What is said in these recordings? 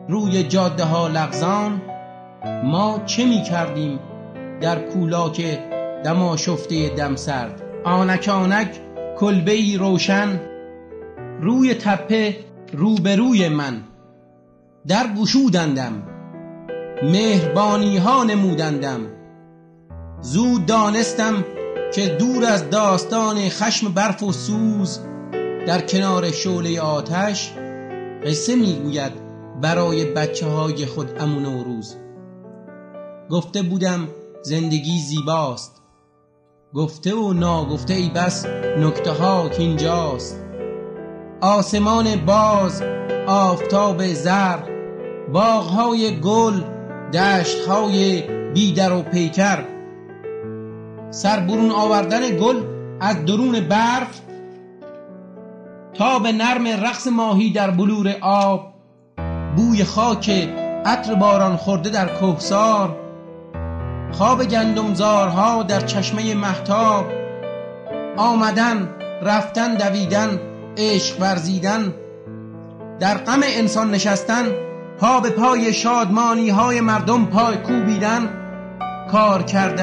روی جاده ها لغزان، ما چه می کردیم در کولاک دماشفته دم سرد؟ آنک آنک کلبه‌ای روشن روی تپه روبروی من، در گشودندم مهربانی ها نمودندم. زود دانستم که دور از داستان خشم برف و سوز، در کنار شعله آتش قصه میگوید برای بچه های خود عمو نوروز. گفته بودم زندگی زیباست، گفته و ناگفته ای بس نکته ها که اینجاست. آسمان باز، آفتاب زرد، باغهای گل، دشتهای بیدر و پیکر، سربرون آوردن گل از درون برف، تاب نرم رقص ماهی در بلور آب، بوی خاک عطر باران خورده در کهسار، خواب گندمزارها در چشمه مهتاب، آمدن رفتن دویدن عشق ورزیدن، در غم انسان نشستن، پا به پای شادمانی های مردم پای کوبیدن، کار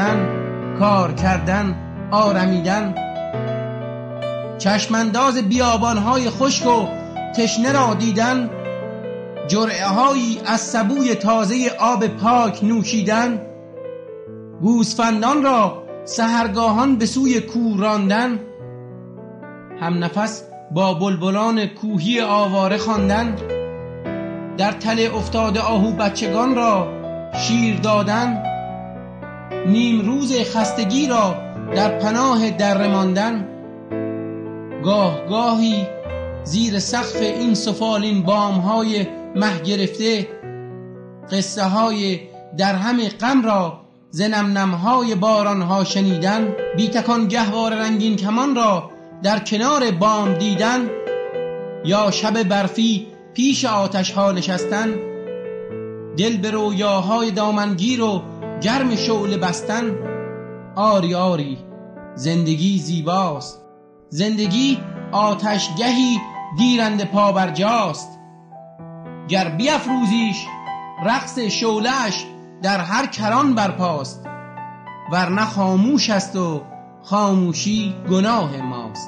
کردن آرمیدن، چشمانداز بیابان های خشک و تشنه را دیدن، جرعه هایی از سبوی تازه آب پاک نوشیدن، گوسفندان را سحرگاهان به سوی کوه راندن، هم نفس با بلبلان کوهی آواره خواندن، در تله افتاده آهو بچگان را شیر دادن، نیم روز خستگی را در پناه دره ماندن، گاه گاهی زیر سقف این سفالین بام‌های مه گرفته، قصه های در همه غم را ز نمنم‌های باران‌ها شنیدن، بی تکان گهواره رنگین کمان را در کنار بام دیدن، یا شب برفی پیش آتش‌ها نشستن، دل به رویاهای دامنگیر و گرم شعله بستن. آری آری زندگی زیباست، زندگی آتشگهی گیرنده پا بر جاست، گر بیفروزیش رقص شعله‌اش در هر کران برپاست، ورنه خاموش است و خاموشی گناه ماست.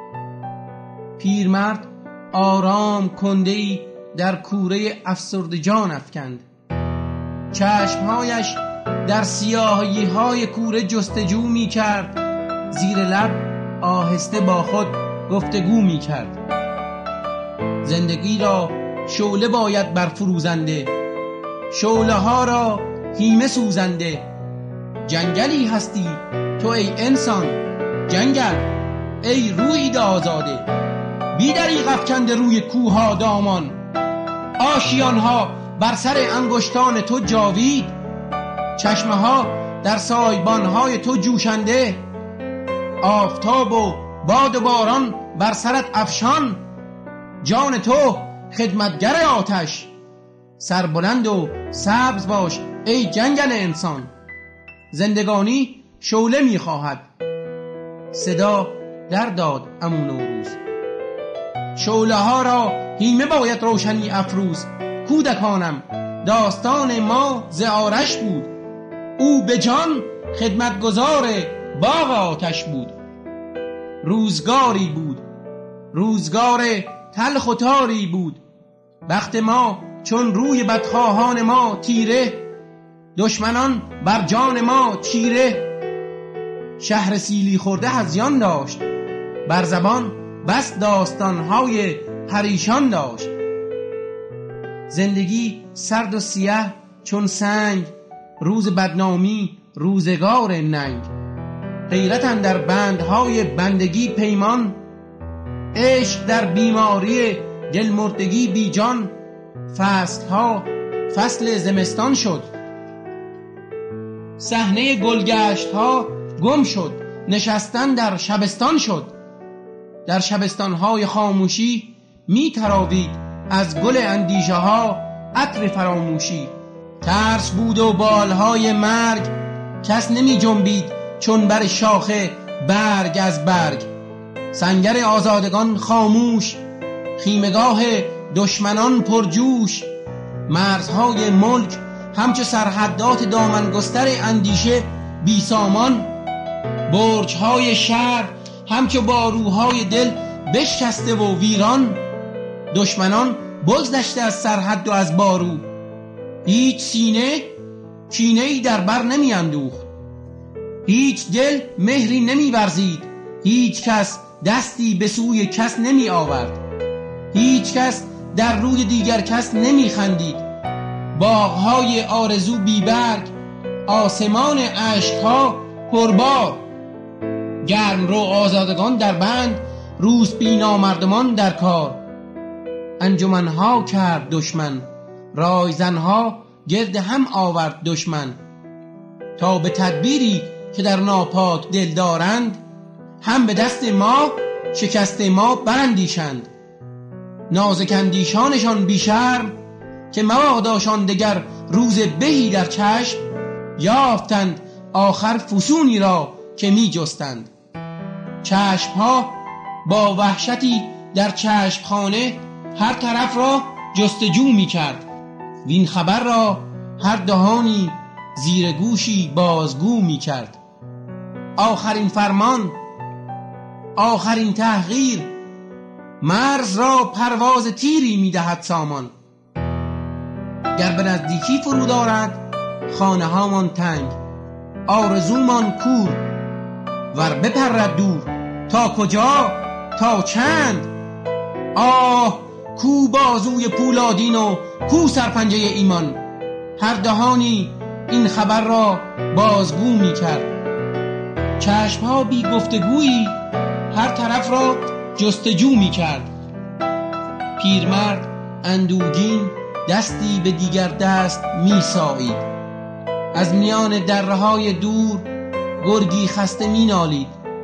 پیرمرد آرام کنده‌ای در کوره افسرده جان افکند، چشمهایش در سیاهی های کوره جستجو می کرد، زیر لب آهسته با خود گفتگو می کرد. زندگی را شعله باید برفروزنده، شعله ها را هیمه سوزنده. جنگلی هستی تو ای انسان، جنگل ای روحی آزاده، بی دریغ افکنده روی کوها دامان، آشیانها بر سر انگشتان تو جاوید، چشمه ها در سایبانهای تو جوشنده، آفتاب و باد و باران بر سرت افشان، جان تو خدمتگر آتش، سربلند و سبز باش ای جنگل انسان. زندگانی شعله میخواهد، صدا در داد عمو نوروز. شعله ها را هیمه باید روشنی افروز. کودکانم داستان ما ز آرش بود، او به جان خدمتگزار باغ آتش بود. روزگاری بود، روزگار تلخ و تاری بود، بخت ما چون روی بدخواهان ما تیره، دشمنان بر جان ما چیره. شهر سیلی خورده هذیان داشت، بر زبان بس داستانهای پریشان داشت. زندگی سرد و سیاه چون سنگ، روز بدنامی روزگار ننگ. غیرت اندر بندهای بندگی پیمان، عشق در بیماری دلمردگی بی جان. فصلها فصل زمستان شد، صحنه گلگشتها گم شد، نشستن در شبستان شد. در شبستانهای خاموشی می تراوید از گل اندیشه ها عطر فراموشی. ترس بود و بالهای مرگ، کس نمی جنبید چون بر شاخه برگ از برگ. سنگر آزادگان خاموش، خیمگاه دشمنان پرجوش. مرزهای ملک همچو سرحدات دامنگستر اندیشه بی سامان، برج‌های شهر همچو باروهای دل بشکسته و ویران. دشمنان بگذشته از سرحد و از بارو، هیچ سینه کینه‌ای در بر نمی اندوخت، هیچ دل مهری نمی ورزید، هیچ کس دستی به سوی کس نمی آورد، هیچ کس در روی دیگر کس نمی خندید. باغهای آرزو بی برگ، آسمان عشقها پربار، گرم رو آزادگان در بند، روسپینا مردمان در کار. انجمنها کرد دشمن، رایزنها گرد هم آورد دشمن، تا به تدبیری که در ناپاک دل دارند، هم به دست ما شکست ما براندیشند. نازک اندیشانشان بی شرم، که مباداشان دگر روز بهی در چشم، یافتند آخر فسونی را که می جستند. چشمها با وحشتی در چشمخانه هر طرف را جستجو می کرد، وین خبر را هر دهانی زیر گوشی بازگو می کرد. آخرین فرمان، آخرین تحقیر، مرز را پرواز تیری می دهد سامان. گر به نزدیکی فرود آرد خانه هامان تنگ، آرزومان کور، ور بپرد دور. تا کجا؟ تا چند؟ آه کو بازوی پولادین و کو سرپنجه ایمان. هر دهانی این خبر را بازگو می کرد. چشمها بی گفتگویی هر طرف را جستجو می کرد. پیرمرد اندوهگین دستی به دیگر دست می سایید، از میان دره‌های دور گرگی خسته می نالید.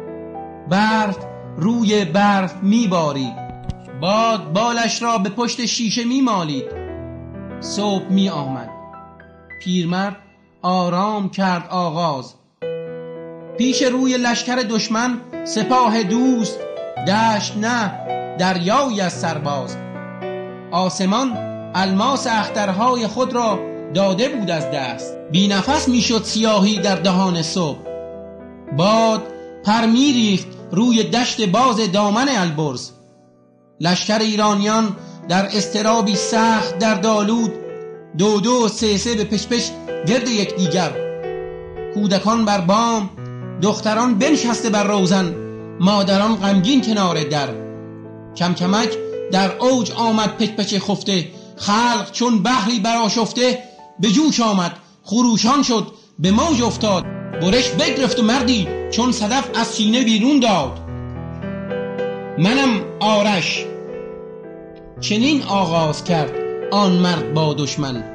برف روی برف می بارید، باد بالش را به پشت شیشه می مالید. صبح می آمد، پیرمرد آرام کرد آغاز. پیش روی لشکر دشمن سپاه دوست، دشت نه دریایی از سرباز. آسمان الماس اخترهای خود را داده بود از دست، بی نفس می شد سیاهی در دهان صبح. باد پر می ریخت روی دشت باز دامن البرز. لشکر ایرانیان در اضطرابی سخت در دالود، دو دو سه سه به پش پش گرد یکدیگر. کودکان بر بام، دختران بنشسته بر روزن، مادران غمگین کنار در. کم کمک در اوج آمد پچ پچ خفته، خلق چون بحری برآشفته به جوش آمد، خروشان شد به موج افتاد. برش بگرفت و مردی چون صدف از سینه بیرون داد. منم آرش، چنین آغاز کرد آن مرد با دشمن.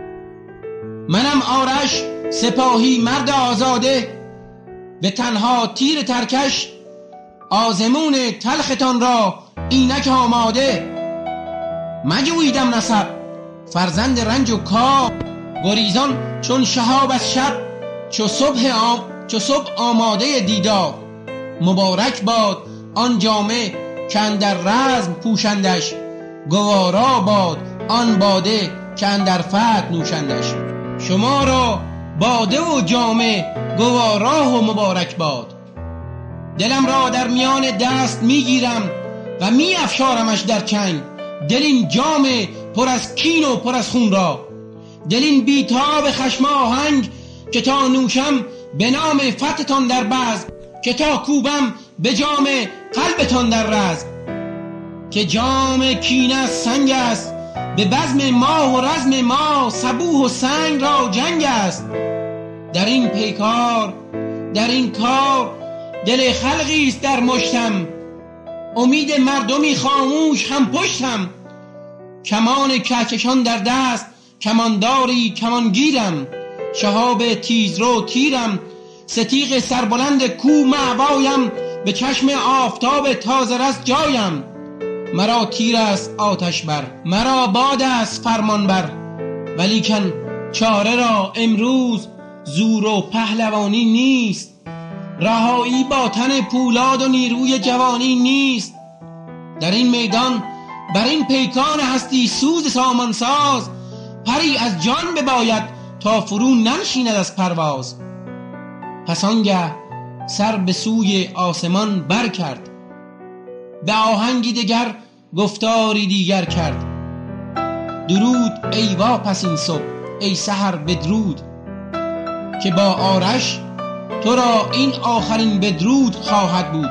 منم آرش، سپاهی مرد آزاده، به تنها تیر ترکش، آزمون تلختان را اینک آماده. مجویدم نسب، فرزند رنج و کار، گریزان چون شهاب از شب، چو صبح آماده دیدار. مبارک باد آن جامه که اندر رزم پوشندش، گوارا باد آن باده که اندر فتح نوشندش. شما را باده و جامه گوارا و مبارک باد. دلم را در میان دست میگیرم و میافشارمش در چنگ. دل این جام پر از کین و پر از خون را، دل این بیتاب خشم آهنگ که تا نوشم به نام فتتان در بزم، که تا کوبم به جام قلبتان در رزم. که جام کینه سنگ است، به بزم ما و رزم ما صبوح و سنگ را جنگ است. در این پیکار، در این کار دل خلقی است در مشتم، امید مردمی خاموش هم پشتم. کمان کهکشان در دست، کمانداری کمانگیرم، شهاب تیزرو تیرم، ستیغ سربلند کو مأوایم، به چشم آفتاب تازه رس جایم. مرا تیر است آتش بر، مرا باد است فرمان بر، ولیکن چاره را امروز زور و پهلوانی نیست. رهایی با تن پولاد و نیروی جوانی نیست. در این میدان بر این پیکان هستی سوز سامانساز، پری از جان بباید تا فرو ننشیند از پرواز. پس آنگه سر به سوی آسمان بر کرد، به آهنگی دگر گفتاری دیگر کرد. درود ای واپسین صبح ای سحر بدرود، که با آرش تو را این آخرین بدرود خواهد بود.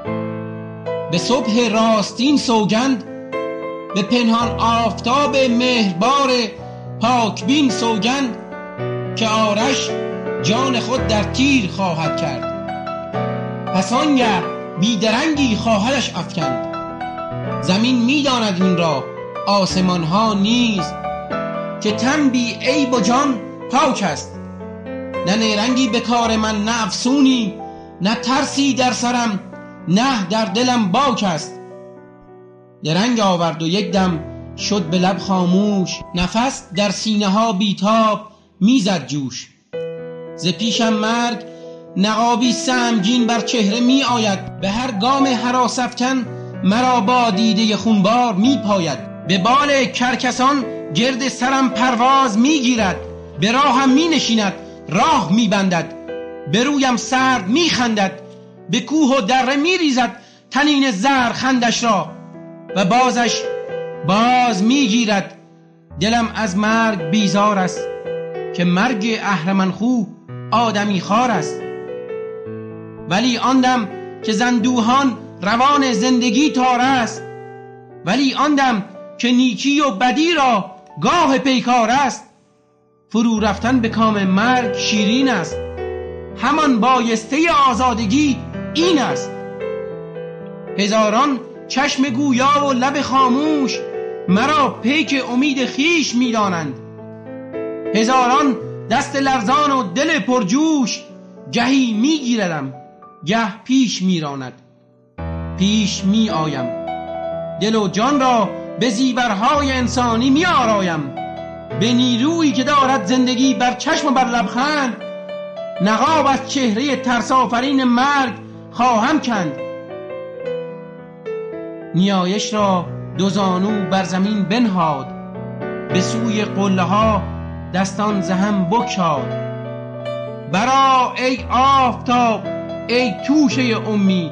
به صبح راستین سوگند، به پنهان آفتاب مهربار پاکبین سوگند، که آرش جان خود در تیر خواهد کرد. پس آنگه بیدرنگی خواهدش افکند. زمین میداند این را، آسمان ها نیز، که تن بی عیب و جان پاک است. نه نیرنگی به کار من، نه افسونی، نه ترسی در سرم، نه در دلم باک است. درنگ آورد و یک دم شد به لب خاموش، نفس در سینه ها بیتاب میزد جوش. ز پیشم مرگ نقابی سهمگین بر چهره می آید، به هر گام هراس افکن مرا با دیده خونبار می پاید. به بال کرکسان گرد سرم پرواز می گیرد، به راهم می نشیند راه می بندد. به رویم سرد می خندد، به کوه و دره می ریزد تنین زهر خندش را، و بازش باز می گیرد. دلم از مرگ بیزار است، که مرگ اهرمن خو آدمی خوار است. ولی آن دم که زندوهان روان زندگی تاره است، ولی آن دم که نیکی و بدی را گاه پیکار است. فرو رفتن به کام مرگ شیرین است، همان بایسته آزادگی این است. هزاران چشم گویا و لب خاموش مرا پیک امید خیش می دانند. هزاران دست لرزان و دل پرجوش گهی می گیردم، گه پیش می راند. پیش می آیم، دل و جان را به زیورهای انسانی می آرایم. به نیرویی که دارد زندگی بر چشم و بر لبخند، نقاب از چهره ترسافرین مرگ خواهم کند. نیایش را دو زانو بر زمین بنهاد، به سوی قله ها دستان زهم بگشاد. برآ ای آفتاب ای توشه امید،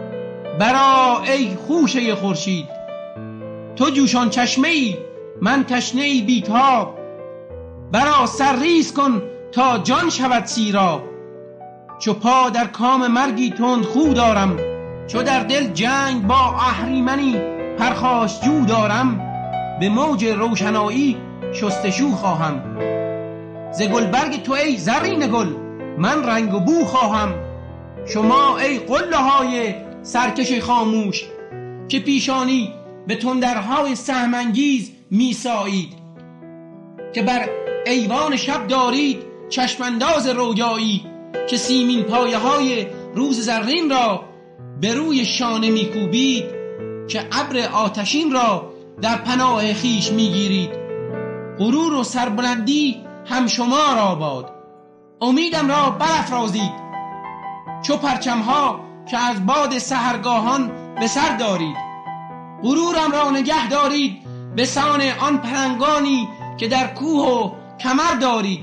برآ ای خوشه خورشید. تو جوشان چشمه ای من تشنه ای بیتاب، برآ سرریز کن تا جان شود سیراب. چو پا در کام مرگی تند خو دارم، چو در دل جنگ با اهریمنی پرخاشجو دارم. به موج روشنایی شستشو خواهم، ز گلبرگ تو ای زرین گل من رنگ و بو خواهم. شما ای قله های سرکش خاموش، که پیشانی به تندرهای سهمانگیز میسایید، که بر ایوان شب دارید چشمانداز رویایی، که سیمین پایه های روز زرین را به روی شانه میکوبید، که ابر آتشین را در پناه خیش میگیرید. غرور و سربلندی هم شما را باد، امیدم را برافرازید چو پرچمها که از باد سحرگاهان به سر دارید. غرورم را نگه دارید به سان آن پلنگانی که در کوه و کمر دارید.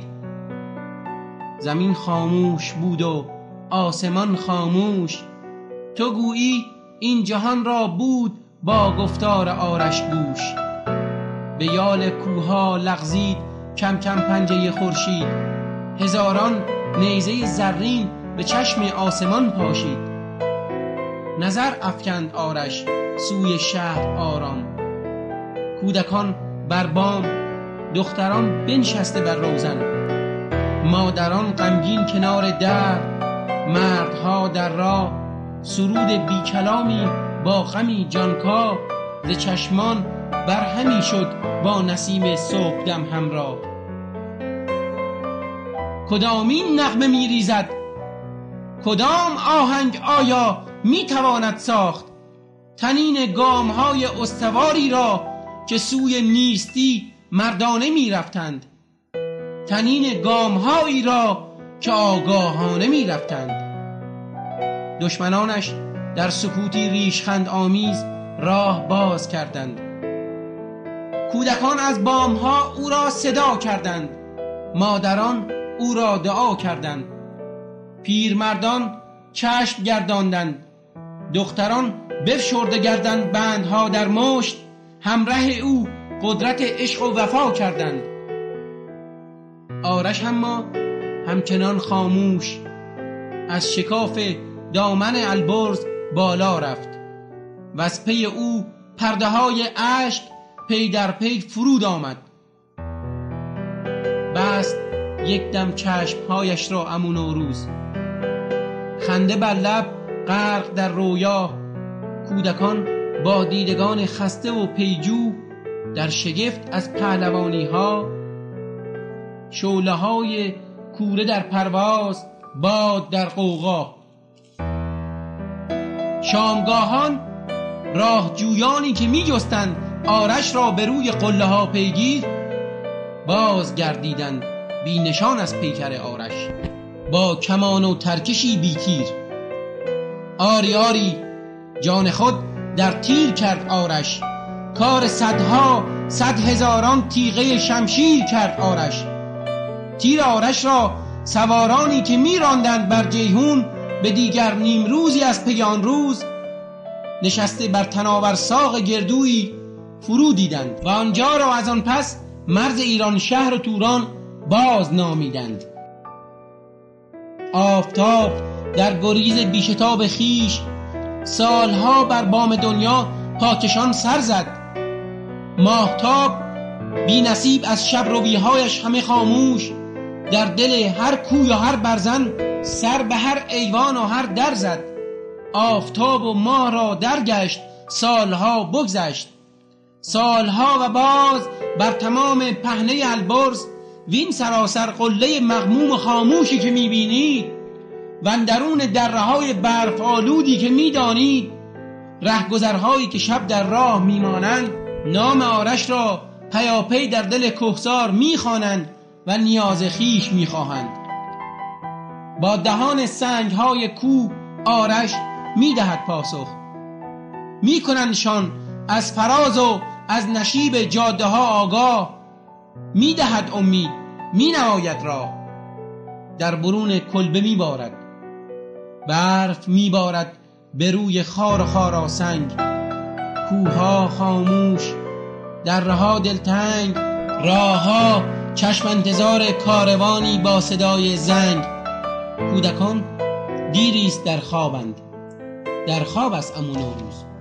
زمین خاموش بود و آسمان خاموش، تو گویی این جهان را بود با گفتار آرش گوش. به یال کوها لغزید کم کم پنجه خورشید، هزاران نیزه زرین به چشم آسمان پاشید. نظر افکند آرش سوی شهر آرام، کودکان بر بام، دختران بنشسته بر روزن، مادران غمگین کنار در، مردها در راه. سرود بی کلامی با غمی جانکاه، ز چشمان برهمی شد با نسیم صبحدم همراه. کدامین نغمه می ریزد، کدام آهنگ آیا می تواند ساخت تنین گام های استواری را که سوی نیستی مردانه می رفتند، تنین گام هایی را که آگاهانه می رفتند. دشمنانش در سکوتی ریشخند آمیز راه باز کردند، کودکان از بامها او را صدا کردند، مادران او را دعا کردند، پیرمردان چشم گرداندند، دختران بفشرده گردند بندها در مشت، همراه او قدرت عشق و وفا کردند. آرش اما همچنان خاموش از شکاف دامن البرز بالا رفت و از پی او پرده های اشک پی در پی فرود آمد. بست یک دم چشمهایش را عمو نوروز، خنده بر لب غرق در رویا. کودکان با دیدگان خسته و پیجو در شگفت از پهلوانی ها، شعله های کوره در پرواز، باد در غوغا. شامگاهان راهجویانی که می جستند آرش را به روی قله ها پیگیر، باز گردیدند بی نشان از پیکر آرش، با کمان و ترکشی بی تیر. آری آری جان خود در تیر کرد آرش، کار صدها صد هزاران تیغه شمشیر کرد آرش. تیر آرش را سوارانی که می راندند بر جیهون، به دیگر نیم روزی از پی آن روز نشسته بر تناور ساق گردویی فرو دیدند و آنجا را از آن پس مرز ایران شهر و توران باز نامیدند. آفتاب در گریز بیشتاب خیش سالها بر بام دنیا پاکشان سر زد. ماهتاب بی نصیب از شب رویهایش همه خاموش، در دل هر کوی و هر برزن سر به هر ایوان و هر در زد. آفتاب و ماه را درگشت، سالها بگذشت، سالها و باز بر تمام پهنه البرز وین سراسر قله مغموم و خاموشی که میبینید و اندرون دره‌های برف آلودی که میدانید، رهگذرهایی که شب در راه میمانند، نام آرش را پیاپی در دل کهسار میخوانند و نیاز خیش میخواهند. با دهان سنگهای کوه آرش میدهد پاسخ، میکنندشان از فراز و از نشیب جاده ها آگاه. میدهد امید، مینماید راه، در برون کلبه میبارد، برف میبارد به روی خار و خاراسنگ. کوها خاموش، درها دلتنگ، راهها چشم انتظار کاروانی با صدای زنگ. کودکان دیریست در خوابند، در خواب است عمو نوروز.